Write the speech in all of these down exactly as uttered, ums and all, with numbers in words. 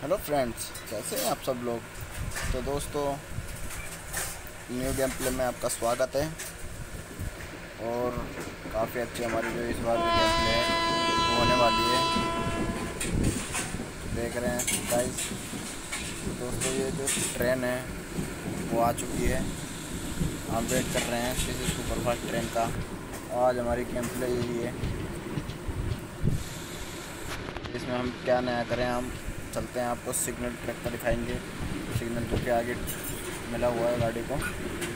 Hello friends, कैसे हैं आप सब लोग। तो दोस्तों, न्यू गेम प्ले में आपका स्वागत है। और काफ़ी अच्छी हमारी जो इस बार की गेम प्ले है वो होने वाली है। देख रहे हैं गाइस। तो दोस्तों, ये जो ट्रेन है वो आ चुकी है। हम वेट कर रहे हैं किसी सुपरफास्ट ट्रेन का। आज हमारी गेम प्ले यही है, इसमें हम क्या नया करें। हम चलते हैं, आपको सिग्नल ट्रैक पर दिखाएंगे। सिग्नल जो कि आगे मिला हुआ है गाड़ी को।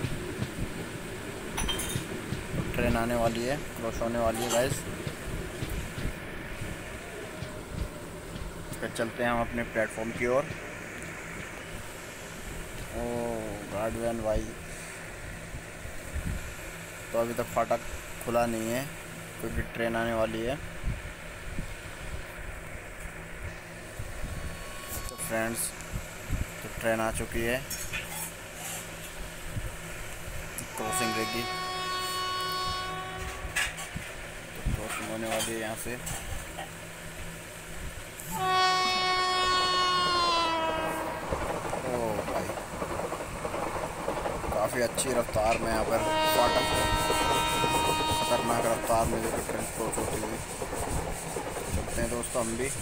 ट्रेन आने वाली है, क्रॉस होने वाली है गाइस। फिर चलते हैं हम अपने प्लेटफॉर्म की ओर। ओ गार्डवेन भाई, तो अभी तक फाटक खुला नहीं है क्योंकि ट्रेन आने वाली है। तो फ्रेंड्स, तो ट्रेन आ चुकी है, क्रॉसिंग रहेगी। तो क्रॉसिंग होने वाली है यहाँ से। ओ भाई, काफ़ी अच्छी रफ्तार में यहाँ पर फाटक, खतरनाक रफ्तार में जो कि ट्रेन क्रॉस होती हुई चलते हैं दोस्तों हम भी।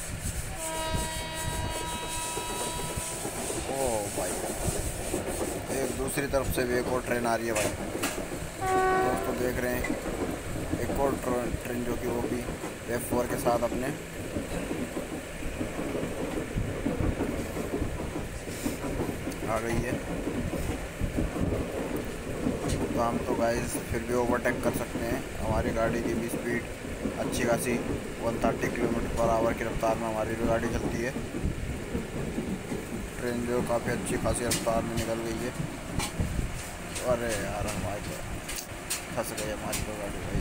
ओ भाई, एक दूसरी तरफ से भी एक और ट्रेन आ रही है भाई। दोस्तों देख रहे हैं, एक और ट्रेन जो कि वो भी एफ फोर के साथ अपने आ गई है। तो हम तो गाइस फिर भी ओवरटेक कर सकते हैं। हमारी गाड़ी की भी स्पीड अच्छी खासी एक सौ तीस किलोमीटर पर आवर की रफ्तार में हमारी भी गाड़ी चलती है। ट्रेन जो काफ़ी अच्छी खासी रफ्तार में निकल गई है। अरे यार, हमारी फंस गई हमारी तो गाड़ी भाई।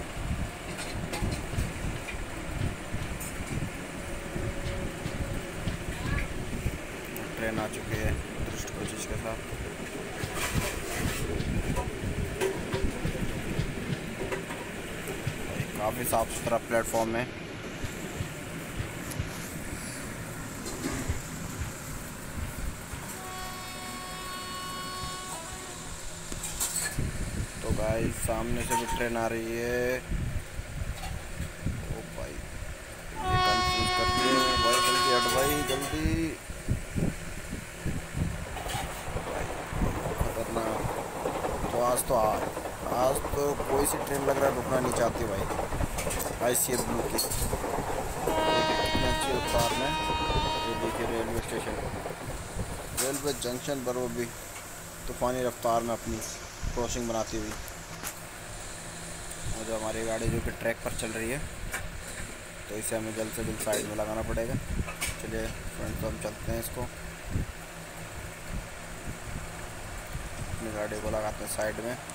ट्रेन आ चुकी है दृष्ट कोशिश के साथ। काफ़ी साफ़ सुथरा प्लेटफॉर्म है। तो गाइस, सामने से भी ट्रेन आ रही है। ओ भाई, ये कंफ्यूज करती है भाई। जल्दी हट भाई, जल्दी भाई, खतरनाक। तो आज तो आज आज तो कोई सी ट्रेन लग रहा है रुकना नहीं चाहती भाई। आई सी एफ ब्लू की कितनी अच्छी रफ्तार में। ये देखिए रेलवे स्टेशन, रेलवे जंक्शन पर वो भी तूफ़ानी रफ्तार में अपनी क्रॉसिंग बनाती हुई। और जो हमारी गाड़ी जो कि ट्रैक पर चल रही है, तो इसे हमें जल्द से जल्द साइड में लगाना पड़ेगा। चलिए फ्रेंड्स, तो हम चलते हैं इसको, अपनी गाड़ी को लगाते हैं साइड में।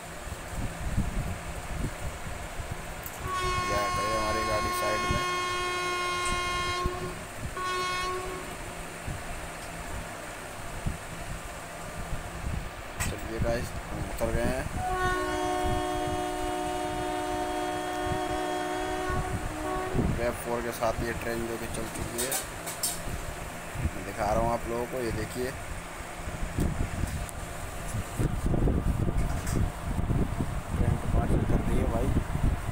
या गई हमारी गाड़ी साइड में। चलिए गाइस, हम उतर गए हैं। वेब फोर के साथ ये ट्रेन जो कि चल चुकी है। मैं दिखा रहा हूँ आप लोगों को, ये देखिए। ट्रेन डिपार्चर कर रही है भाई।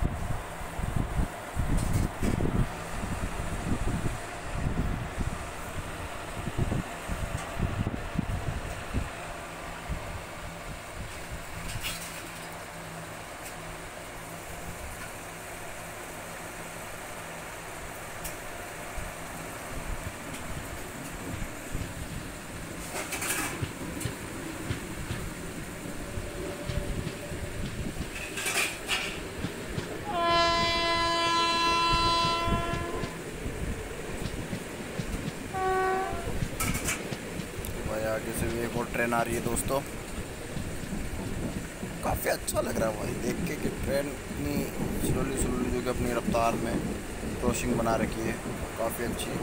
आगे से भी एक और ट्रेन आ रही है दोस्तों। काफ़ी अच्छा लग रहा है भाई देख के कि ट्रेन इतनी स्लोली स्लोली जो कि अपनी रफ्तार में क्रॉसिंग बना रखी है, काफ़ी अच्छी।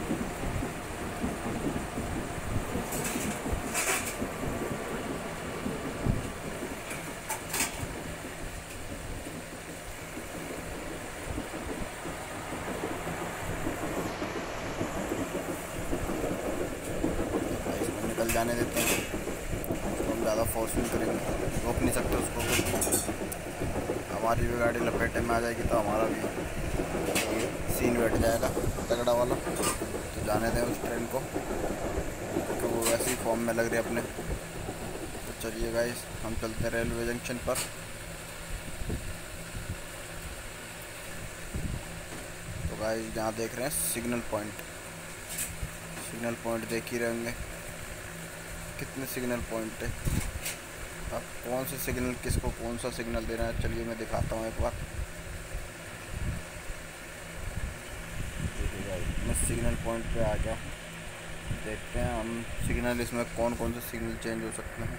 चल जाने देते हैं, उसको हम ज़्यादा फोर्स नहीं करेंगे, रोक नहीं सकते उसको कुछ। हमारी भी गाड़ी लपेटे में आ जाएगी तो हमारा भी सीन बैठ जाएगा तगड़ा वाला। तो जाने दें उस ट्रेन को, क्योंकि वो वैसे ही फॉर्म में लग रही है अपने। तो चलिए गाइस, हम चलते हैं रेलवे जंक्शन पर। तो गाइस यहाँ देख रहे हैं सिग्नल पॉइंट, सिग्नल पॉइंट देख ही रहेंगे कितने सिग्नल पॉइंट है। अब कौन से सिग्नल किसको कौन सा सिग्नल देना है, चलिए मैं दिखाता हूँ एक बार। मैं सिग्नल पॉइंट पे आ गया, देखते हैं हम सिग्नल इसमें कौन कौन से सिग्नल चेंज हो सकते हैं।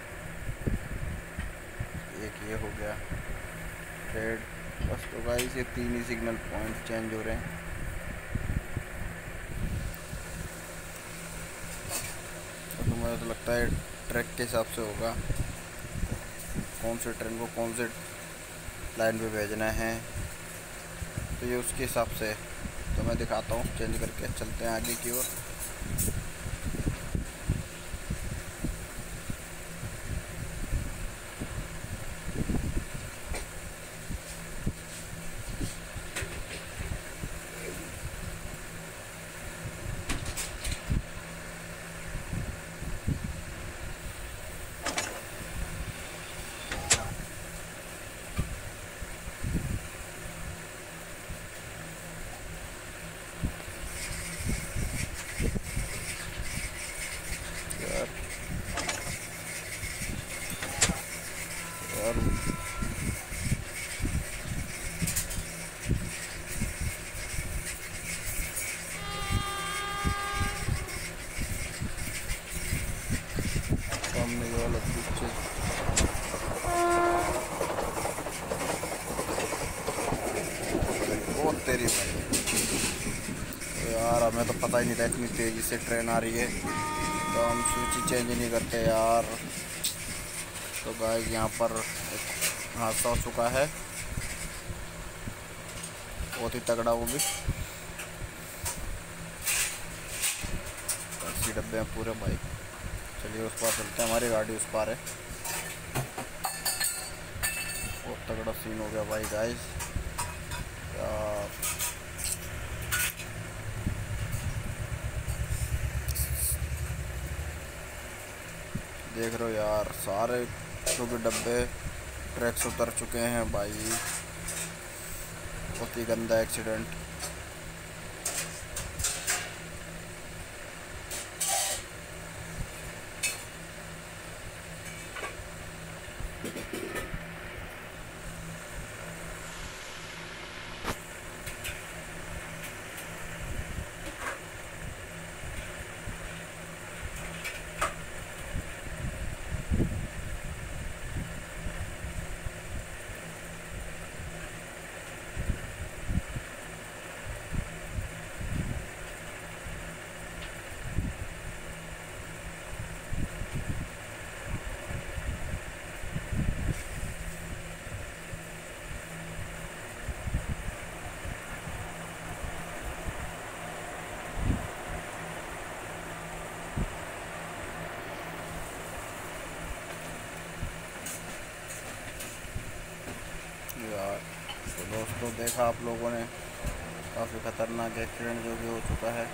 एक ये हो गया रेड, बस। तो गाइस ये तीन ही सिग्नल पॉइंट चेंज हो रहे हैं। तो मुझे तो लगता है ट्रैक के हिसाब से होगा, कौन से ट्रेन को कौन से लाइन पे भेजना है, तो ये उसके हिसाब से। तो मैं दिखाता हूँ, चेंज करके चलते हैं आगे की ओर। और सामने ये वाला पीछे बहुत तेरी भाई। तो यार हमें तो पता ही नहीं था इतनी तेज़ी से ट्रेन आ रही है, तो हम स्विच ही चेंज नहीं करते यार। तो गाइस यहाँ पर एक हादसा हो चुका है, बहुत ही तगड़ा, वो भी अस्सी डब्बे हैं पूरे भाई। चलिए उस पार चलते हैं, हमारी गाड़ी उस पार है। बहुत तगड़ा सीन हो गया भाई गाइस यार। देख रहे हो यार, सारे जो भी डब्बे ट्रैक से उतर चुके हैं भाई। बहुत ही गंदा एक्सीडेंट। यार तो दोस्तों, देखा आप लोगों ने, काफ़ी ख़तरनाक एक्सीडेंट जो भी हो चुका है।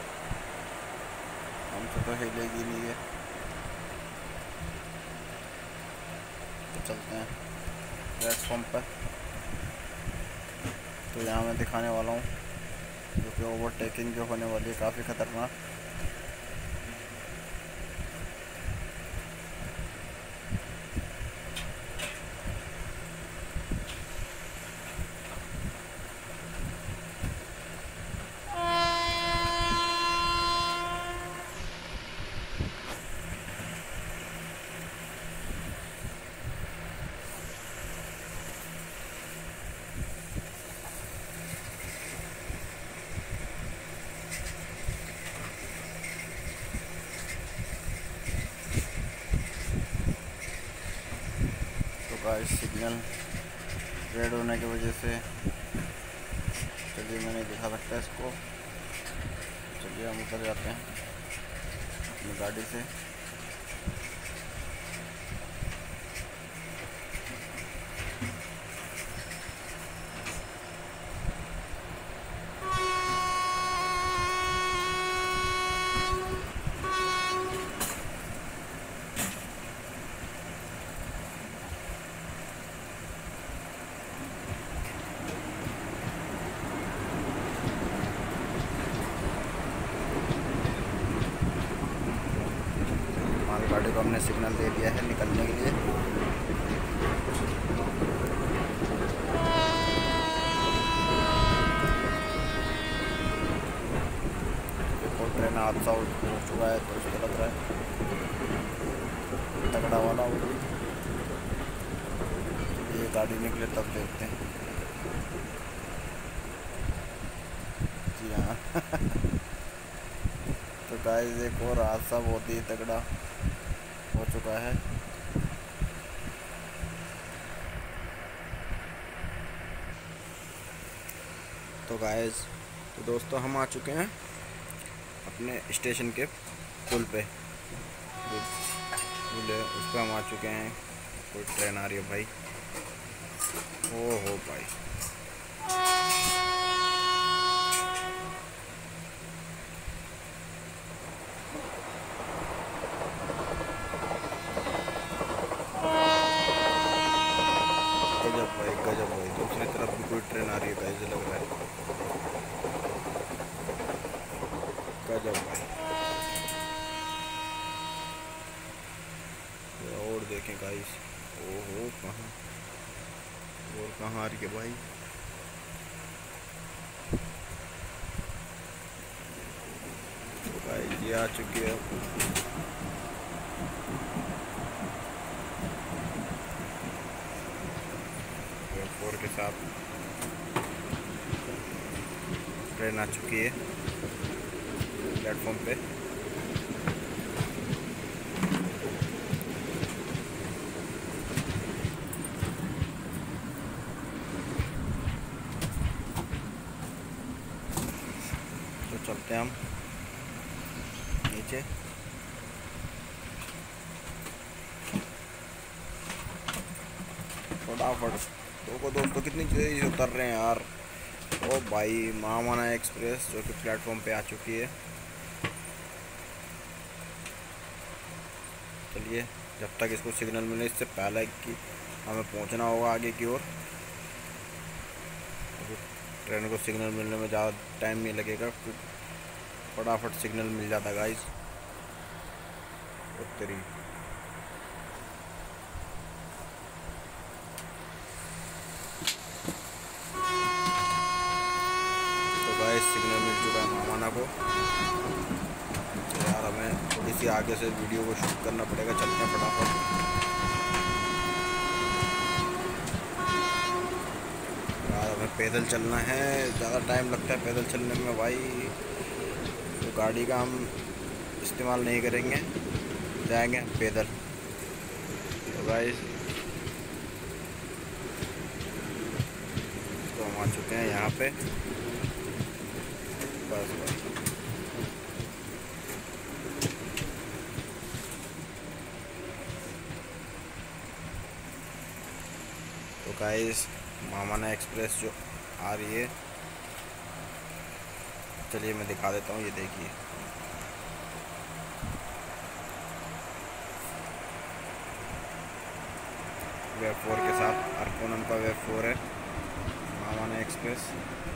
हमसे तो हिलेगी नहीं है। तो चलते हैं प्लेटफॉर्म पर। तो यहाँ मैं दिखाने वाला हूँ जो कि ओवरटेकिंग जो होने वाली है, काफ़ी ख़तरनाक। गाइस सिग्नल रेड होने की वजह से, चलिए मैं नहीं दिखा सकता इसको। चलिए हम उतर जाते हैं अपनी गाड़ी से। गाड़ी को हमने सिग्नल दे दिया है निकलने के लिए। और ट्रेन हादसा हो चुका है दोस्तों, लग रहा है तगड़ा वाला। वो ये गाड़ी निकले तब देखते हैं। जी हाँ तो गाइस एक और हादसा बहुत ही तगड़ा हो चुका है। तो गाइस तो दोस्तों हम आ चुके हैं अपने स्टेशन के पुल पे, पुल है उस पर हम आ चुके हैं। कोई ट्रेन आ रही है भाई, ओ हो भाई। गजब भाई गजब भाई, दूसरी तरफ भी कोई ट्रेन आ रही है गाइस, लग रहा है गजब भाई। और देखें गाइस, ओहो कहाँ और कहाँ आ रही है भाई। तो गाइस ये आ चुकी है फोर के साथ ट्रेन आ चुकी है प्लेटफॉर्म पे। तो चलते हैं हम नीचे। फटाफट देखो दोस्तों कितनी तेजी से उतर रहे हैं यार। ओ भाई महामाना एक्सप्रेस जो कि प्लेटफॉर्म पे आ चुकी है। चलिए जब तक इसको सिग्नल मिले इससे पहले कि हमें पहुंचना होगा आगे की ओर। ट्रेन को सिग्नल मिलने में ज़्यादा टाइम नहीं लगेगा, फटाफट सिग्नल मिल जाता गाइस। उत्तरी तो गाइस सिग्नल मिल चुका है महामाना को। तो यार हमें थोड़ी सी आगे से वीडियो को शूट करना पड़ेगा, चलते हैं फटाफट। यार हमें पैदल चलना है, ज़्यादा टाइम लगता है पैदल चलने में भाई, तो गाड़ी का हम इस्तेमाल नहीं करेंगे, जाएंगे पैदल। तो गाइस तो हम आ चुके हैं यहाँ पे, बस बस। तो गाइस महामाना एक्सप्रेस जो आ रही है, चलिए मैं दिखा देता हूँ। ये देखिए वेब फोर के साथ अरकोनम का वेब फोर है महामाना एक्सप्रेस।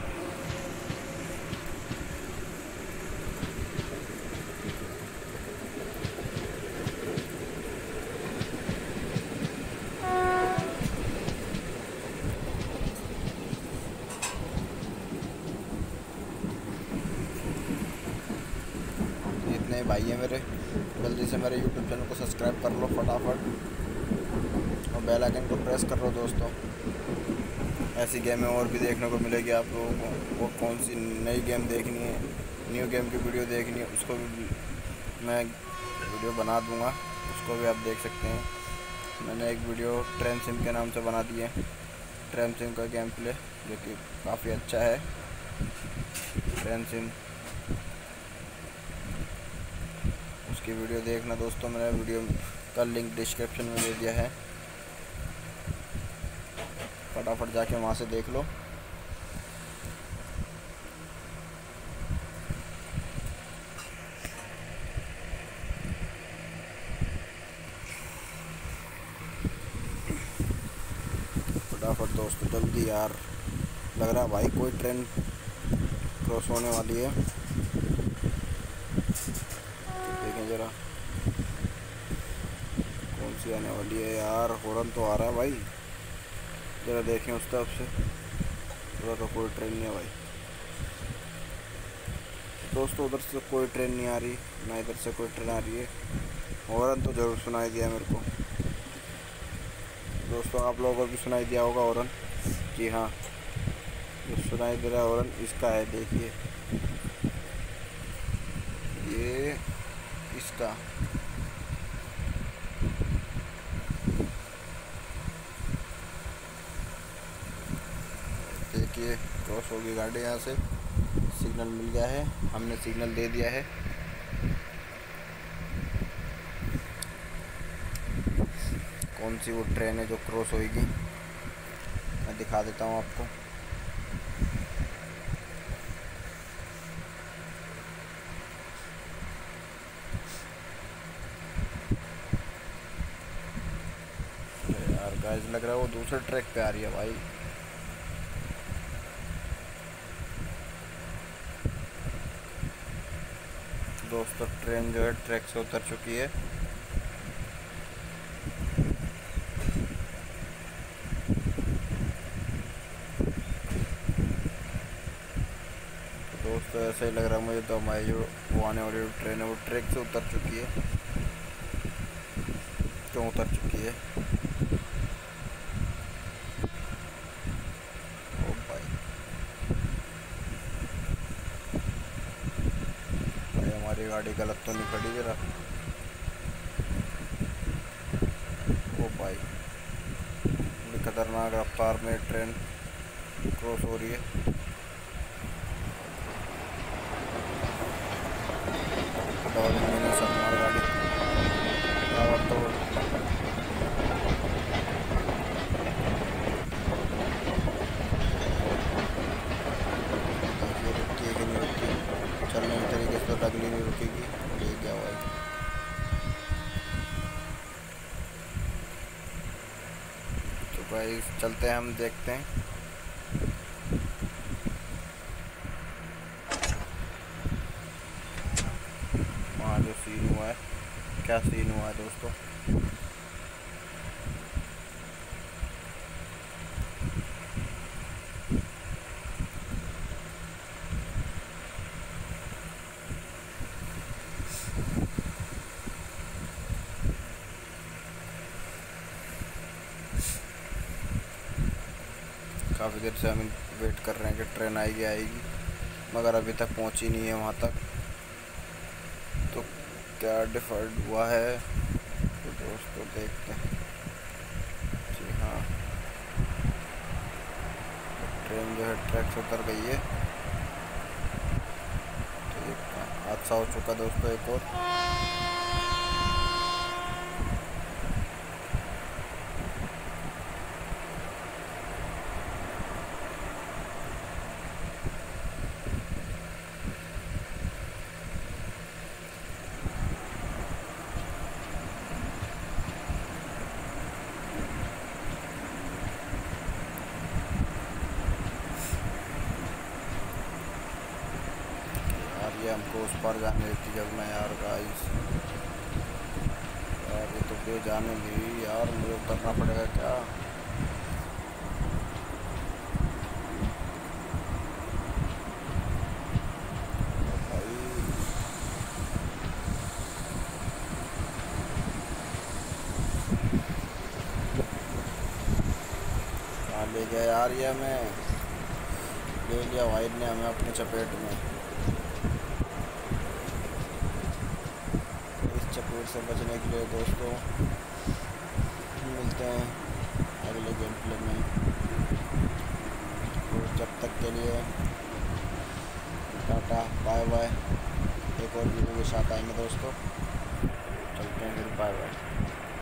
जितने भाई हैं मेरे, जल्दी से मेरे यूट्यूब चैनल को सब्सक्राइब कर लो फटाफट और बेल आइकन को प्रेस कर लो दोस्तों। ऐसी गेमें और भी देखने को मिलेगी आप लोगों को। और कौन सी नई गेम देखनी है, न्यू गेम की वीडियो देखनी है, उसको भी मैं वीडियो बना दूंगा, उसको भी आप देख सकते हैं। मैंने एक वीडियो ट्रेन सिम के नाम से बना दी है, ट्रेन सिम का गेम प्ले, जो कि काफ़ी अच्छा है। ट्रेन सिम उसकी वीडियो देखना दोस्तों, मैंने वीडियो का लिंक डिस्क्रिप्शन में दे दिया है, फटाफट जाके वहाँ से देख लो। फटाफट दोस्तों जल्दी यार, लग रहा है भाई कोई ट्रेन क्रॉस होने वाली है। तो देखें ज़रा, टैक्सी आने वाली है यार। हॉर्न तो आ रहा है भाई, ज़रा देखें उस तरफ से। उधर तो कोई ट्रेन नहीं है भाई दोस्तों, उधर से कोई ट्रेन नहीं आ रही, ना इधर से कोई ट्रेन आ रही है। हॉर्न तो ज़रूर सुनाई दिया मेरे को दोस्तों, आप लोगों को भी सुनाई दिया होगा हॉर्न। जी हाँ, जो सुनाई दे रहा है हॉर्न इसका है, देखिए ये इसका। देखिए क्रॉस होगी गाड़ी यहाँ से, सिग्नल मिल गया है, हमने सिग्नल दे दिया है। कौन सी वो ट्रेन है जो क्रॉस होगी, मैं दिखा देता हूँ आपको। यार गाइस लग रहा है वो दूसरे ट्रैक पे आ रही है भाई। दोस्तों ट्रेन जो है ट्रैक से उतर चुकी है। दोस्तों ऐसा ही लग रहा है मुझे तो हमारी जो वो आने वाली ट्रेन है वो ट्रैक से उतर चुकी है। क्यों उतर चुकी है? ओ भाई भाई हमारी गाड़ी गलत तो नहीं खड़ी जरा? ओ भाई बड़ी खतरनाक रफ्तार में ट्रेन क्रॉस हो रही है। और मैंने सब गाड़ी और तो ये रुकती है कि नहीं रुकती, चलने के तरीके से तो अगली नहीं रुकेगी। ये क्या हुआ है? तो भाई चलते हैं, हम देखते हैं। वहाँ जो सीन हुआ है, क्या सीन हुआ है दोस्तों? काफ़ी देर से हम वेट कर रहे हैं कि ट्रेन आएगी आएगी, मगर अभी तक पहुंची नहीं है वहाँ तक। तो क्या डिफ़ॉल्ट हुआ है तो दोस्तों देखते हैं। जी हाँ, ट्रेन जो है ट्रैक से उतर गई है। तो ये हादसा हो चुका दोस्तों एक और। ये हमको उस पार जाने देती जब मैं यार गाइस, यार ये तो पे जाने दी यार, मुझे उतरना पड़ेगा क्या? भाई कहाँ ले गया यार ये हमें? ले लिया भाई ने हमें अपनी चपेट में। चपेट से बचने के लिए दोस्तों मिलते हैं अगले गेम प्ले में। तो जब तक के लिए टाटा बाय बाय। एक और वीडियो के साथ आएंगे दोस्तों, चलते हैं फिर, बाय बाय।